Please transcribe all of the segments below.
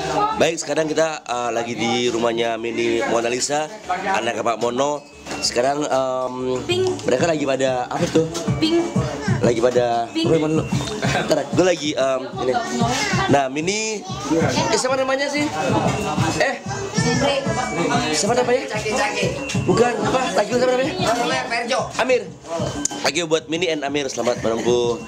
Baik, sekarang kita lagi di rumahnya Mini Mona Lisa, anak Pak Mono. Sekarang mereka lagi pada apa tuh? Lagi pada Ntar, gue lagi ini. Nah, Mini siapa namanya sih? Siapa namanya? Bukan, apa? Lagi siapa namanya? Amir. Lagi buat Mini and Amir, selamat menunggu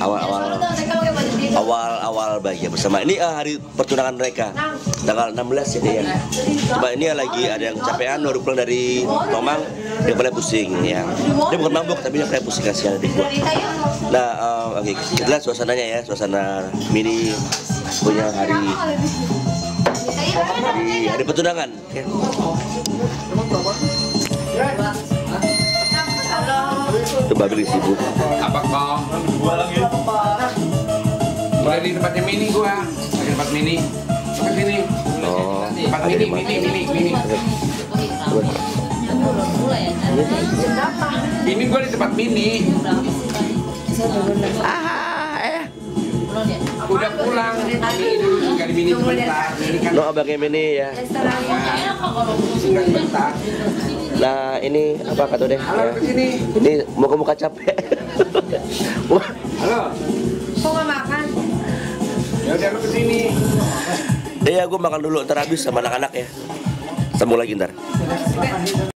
awal bahagia bersama. Ini hari pertunangan mereka tanggal 16 ya dia. Cuma ini lagi ada yang capean baru pulang dari Tomang, dia mulai pusing ya. Dia bukan mabuk tapi dia kayak pusing, kasihan adik gua. Nah, oke, kita lihat suasananya ya, suasana Mini punya hari pertunangan. Ya. Coba beli sibuk. Apa kau? Mulai di tempatnya Mini gua, di tempat Mini. Ke sini. Oh, Tempat Mini. Ini gua di tempat Mini. Udah pulang. Mini dulu singgah di Mini sebentar. Mini kan no abangnya Mini ya. singgah sebentar. Nah, ini apa kata deh? Halo, Ya. kesini. Ini muka capek. Wah, Halo. Kok nggak makan? Ya udah lu kesini. iya gue makan dulu, ntar habis sama anak-anak ya. Sambung lagi ntar.